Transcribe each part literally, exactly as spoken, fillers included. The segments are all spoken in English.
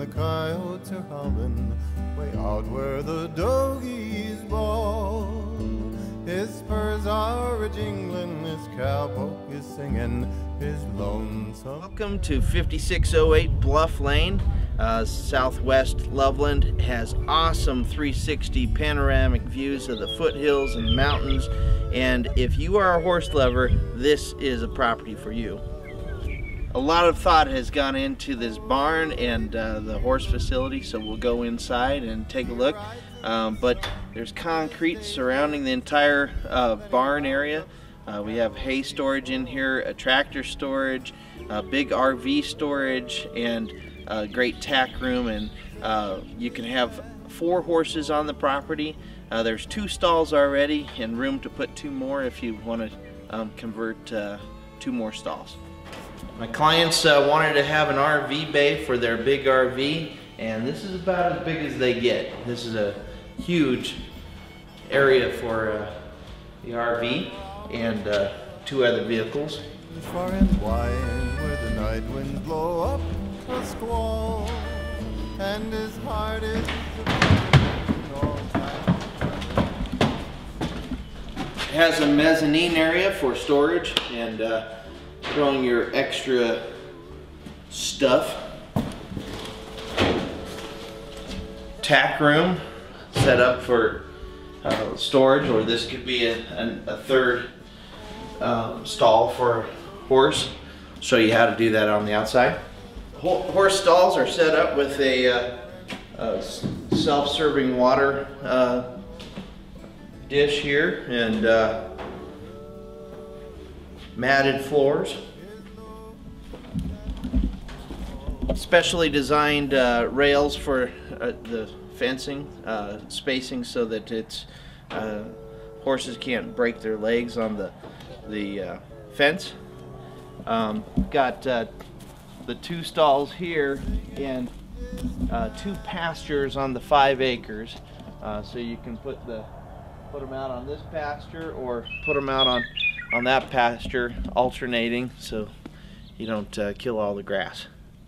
coyotes are howling way out where the doggies bawl. His spurs are a-jingling, his cowpoke is singing his lonesome. Welcome to fifty-six oh eight Bluff Lane. Uh, Southwest Loveland has awesome three sixty panoramic views of the foothills and mountains, and if you are a horse lover, this is a property for you. A lot of thought has gone into this barn and uh, the horse facility, so we'll go inside and take a look. Um, but there's concrete surrounding the entire uh, barn area. Uh, we have hay storage in here, a tractor storage, a big R V storage, and a great tack room. And uh, you can have four horses on the property. Uh, there's two stalls already and room to put two more if you want to um, convert uh, two more stalls. My clients uh, wanted to have an R V bay for their big R V, and this is about as big as they get. This is a huge area for uh, the R V and uh, two other vehicles. Far and wide where the night winds blow up a squall, and his heart is all time. It has a mezzanine area for storage and uh, throwing your extra stuff. Tack room set up for uh, storage, or this could be a, a, a third um, stall for a horse. Show you how to do that on the outside. Ho horse stalls are set up with a, uh, a self-serving water uh, dish here and uh, matted floors. Specially designed uh, rails for uh, the fencing, uh, spacing so that it's uh, horses can't break their legs on the the uh, fence. Um, got uh, the two stalls here and uh, two pastures on the five acres, uh, so you can put the put them out on this pasture or put them out on on that pasture, alternating so you don't uh, kill all the grass.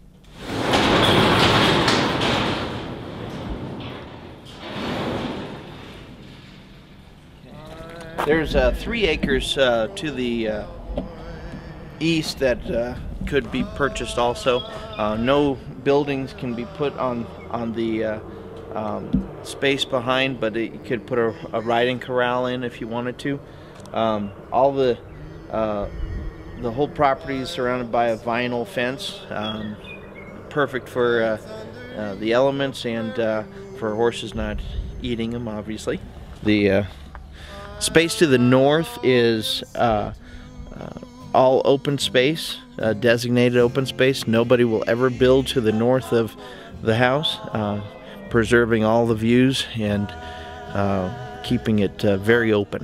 There's uh, three acres uh, to the uh, east that uh, could be purchased also. Uh, no buildings can be put on on the uh, um, space behind, but it, you could put a, a riding corral in if you wanted to. Um, all the uh, the whole property is surrounded by a vinyl fence, um, perfect for uh, uh, the elements and uh, for horses not eating them, obviously. The uh, space to the north is uh, uh, all open space, uh, designated open space. Nobody will ever build to the north of the house, uh, preserving all the views and uh, keeping it uh, very open.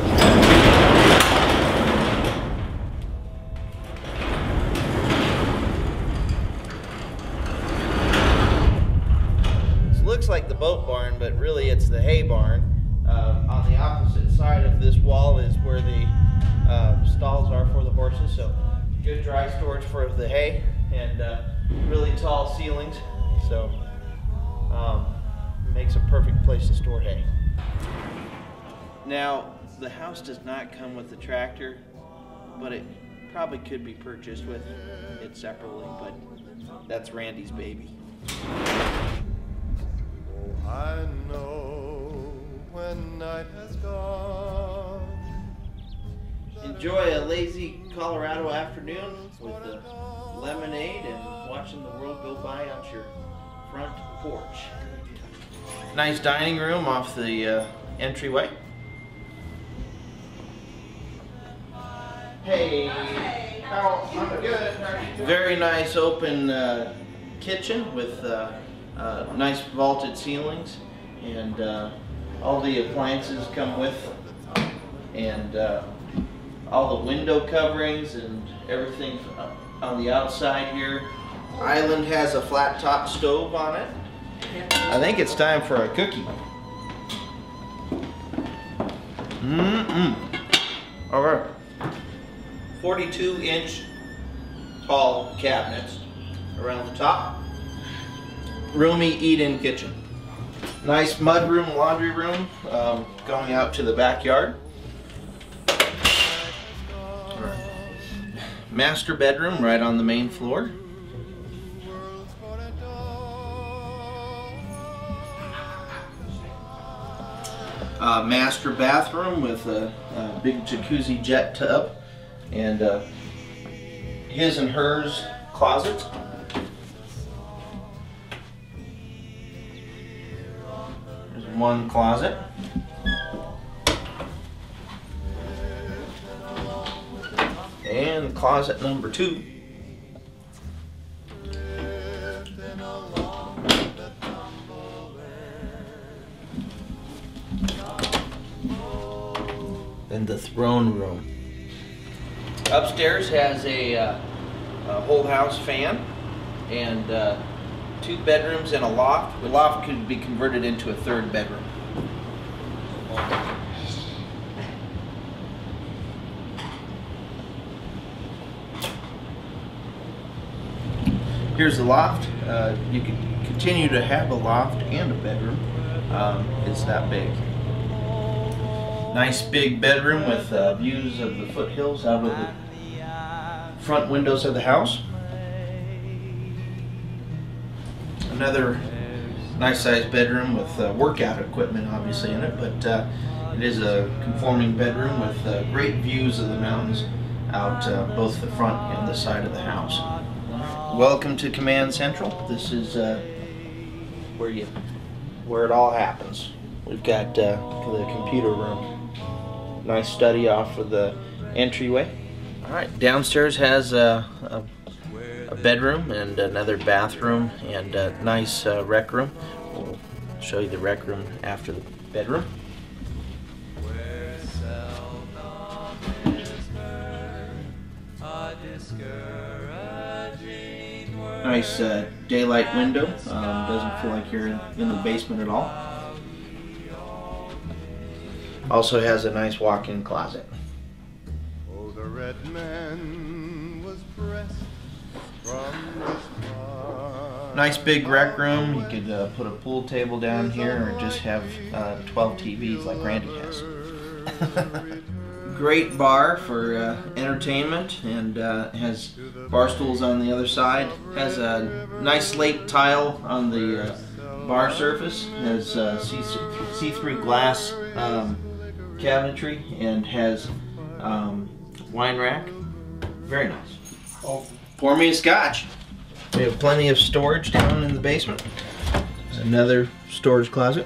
This looks like the boat barn, but really it's the hay barn. Uh, on the opposite side of this wall is where the uh, stalls are for the horses, so good dry storage for the hay and uh, really tall ceilings, so um, makes a perfect place to store hay. Now, the house does not come with the tractor, but it probably could be purchased with it separately, but that's Randy's baby. Oh, I know when night has gone. Enjoy a lazy Colorado afternoon with the lemonade and watching the world go by out your front porch. Nice dining room off the uh, entryway. Hey, how I'm good. Very nice open uh, kitchen with uh, uh, nice vaulted ceilings, and uh, all the appliances come with, and uh, all the window coverings and everything on the outside here. Island has a flat top stove on it. I think it's time for a cookie. Mm-mm. All right. forty-two inch tall cabinets around the top. roomy eat-in kitchen. Nice mud room, laundry room, um, going out to the backyard. Master bedroom right on the main floor. Uh, master bathroom with a, a big jacuzzi jet tub and uh, his and hers closets. There's one closet. And closet number two. Then the throne room. Upstairs has a, uh, a whole house fan and uh, two bedrooms and a loft. The loft could be converted into a third bedroom. Here's the loft. Uh, you can continue to have a loft and a bedroom. Um, it's that big. Nice big bedroom with uh, views of the foothills out of the front windows of the house. Another nice sized bedroom with uh, workout equipment obviously in it, but uh, it is a conforming bedroom with uh, great views of the mountains out uh, both the front and the side of the house. Welcome to Command Central. This is uh, where you where it all happens. We've got uh, the computer room. Nice study off of the entryway. All right, downstairs has a, a, a bedroom and another bathroom and a nice uh, rec room. We'll show you the rec room after the bedroom. Nice uh, daylight window. Um, doesn't feel like you're in, in the basement at all. Also has a nice walk-in closet. Oh, the red man was pressed from the sky. Nice big rec room. You could uh, put a pool table down here or just have uh, twelve T Vs like Randy has. Great bar for uh, entertainment and uh, has bar stools on the other side. Has a nice slate tile on the uh, bar surface. Has uh, see-through glass um, cabinetry and has um, wine rack. Very nice. Oh, pour me a scotch. We have plenty of storage down in the basement. Another storage closet.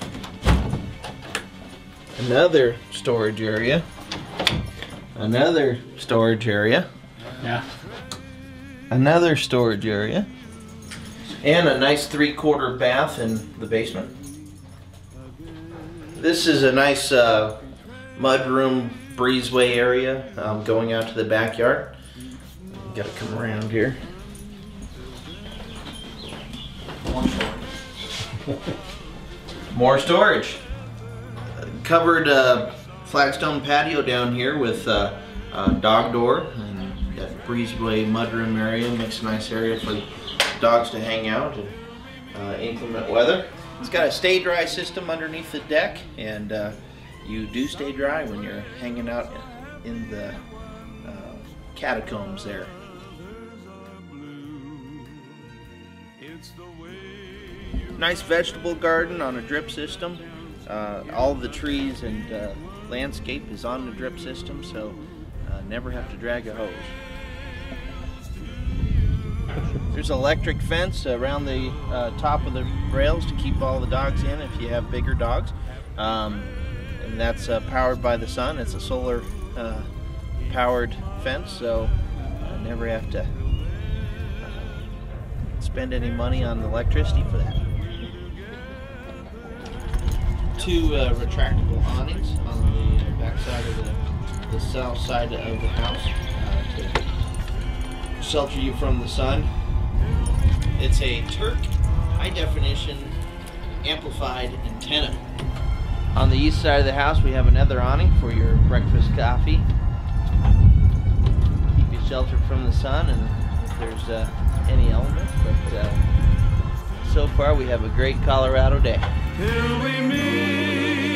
Another storage area. Another storage area. Yeah. Another storage area. And a nice three-quarter bath in the basement. This is a nice uh, mudroom breezeway area um, going out to the backyard. Gotta come around here. More storage. Covered uh, flagstone patio down here with uh, a dog door and got breezeway mudroom area. Makes a nice area for dogs to hang out in uh, inclement weather. It's got a stay dry system underneath the deck, and uh, you do stay dry when you're hanging out in the uh, catacombs there. Nice vegetable garden on a drip system. Uh, all the trees and uh, landscape is on the drip system, so uh, never have to drag a hose. There's an electric fence around the uh, top of the rails to keep all the dogs in if you have bigger dogs. Um, and that's uh, powered by the sun. It's a solar uh, powered fence, so uh, never have to uh, spend any money on electricity for that. Two uh, retractable awnings on the back side of the, the south side of the house uh, to shelter you from the sun. It's a Turk high definition amplified antenna. On the east side of the house we have another awning for your breakfast coffee. Keep you sheltered from the sun and if there's uh, any element, but uh, so far we have a great Colorado day. Till we meet